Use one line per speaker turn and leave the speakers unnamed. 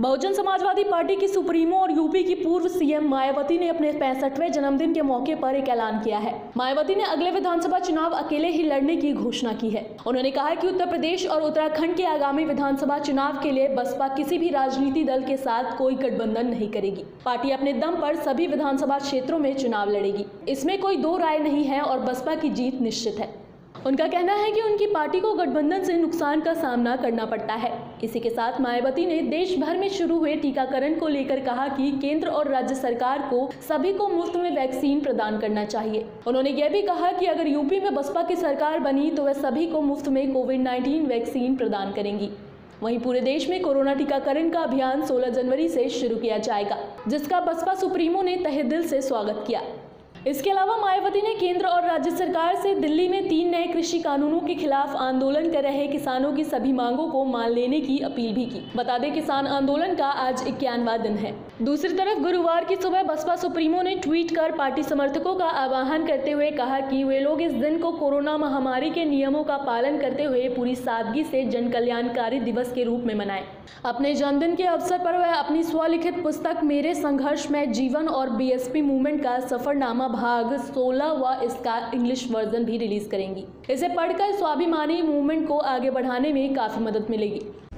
बहुजन Samajwadi party की supremo और UP की पूर्व सीएम मायावती ने अपने 65वें जन्मदिन के मौके पर एक ऐलान किया है। मायावती ने अगले विधानसभा चुनाव अकेले ही लड़ने की घोषणा की है। उन्होंने कहा कि उत्तर प्रदेश और उत्तराखंड के आगामी विधानसभा चुनाव के लिए बसपा किसी भी राजनीति दल के साथ कोई गठबंधन नहीं करेगी। पार्टी अपने दम पर सभी विधानसभा क्षेत्रों में चुनाव लड़ेगी, इसमें कोई दो राय नहीं है और बसपा की जीत निश्चित है। उनका कहना है कि उनकी पार्टी को गठबंधन से नुकसान का सामना करना पड़ता है। इसी के साथ मायावती ने देश भर में शुरू हुए टीकाकरण को लेकर कहा कि केंद्र और राज्य सरकार को सभी को मुफ्त में वैक्सीन प्रदान करना चाहिए। उन्होंने यह भी कहा कि अगर यूपी में बसपा की सरकार बनी तो वह सभी को मुफ्त में कोविड-19 वैक्सीन प्रदान करेंगी। वहीं पूरे देश में कोरोना टीकाकरण का अभियान 16 जनवरी से शुरू किया जाएगा, जिसका बसपा सुप्रीमो ने तहे दिल से स्वागत किया। इसके अलावा मायावती ने केंद्र और राज्य सरकार से दिल्ली में 3 नए कृषि कानूनों के खिलाफ आंदोलन कर रहे किसानों की सभी मांगों को मान लेने की अपील भी की। बता दें, किसान आंदोलन का आज 51वां दिन है। दूसरी तरफ गुरुवार की सुबह बसपा सुप्रीमो ने ट्वीट कर पार्टी समर्थकों का आह्वान करते हुए कहा कि वे लोग इस दिन को कोरोना महामारी के नियमों का पालन करते हुए पूरी सादगी से जन कल्याणकारी दिवस के रूप में मनाएं। अपने जन्मदिन के अवसर पर वह अपनी स्वलिखित पुस्तक मेरे संघर्षमय जीवन और बीएसपी मूवमेंट का सफरनामा भाग 16 व इसका इंग्लिश वर्जन भी रिलीज करेंगी। इसे पढ़कर स्वाभिमानी मूवमेंट को आगे बढ़ाने में काफी मदद मिलेगी।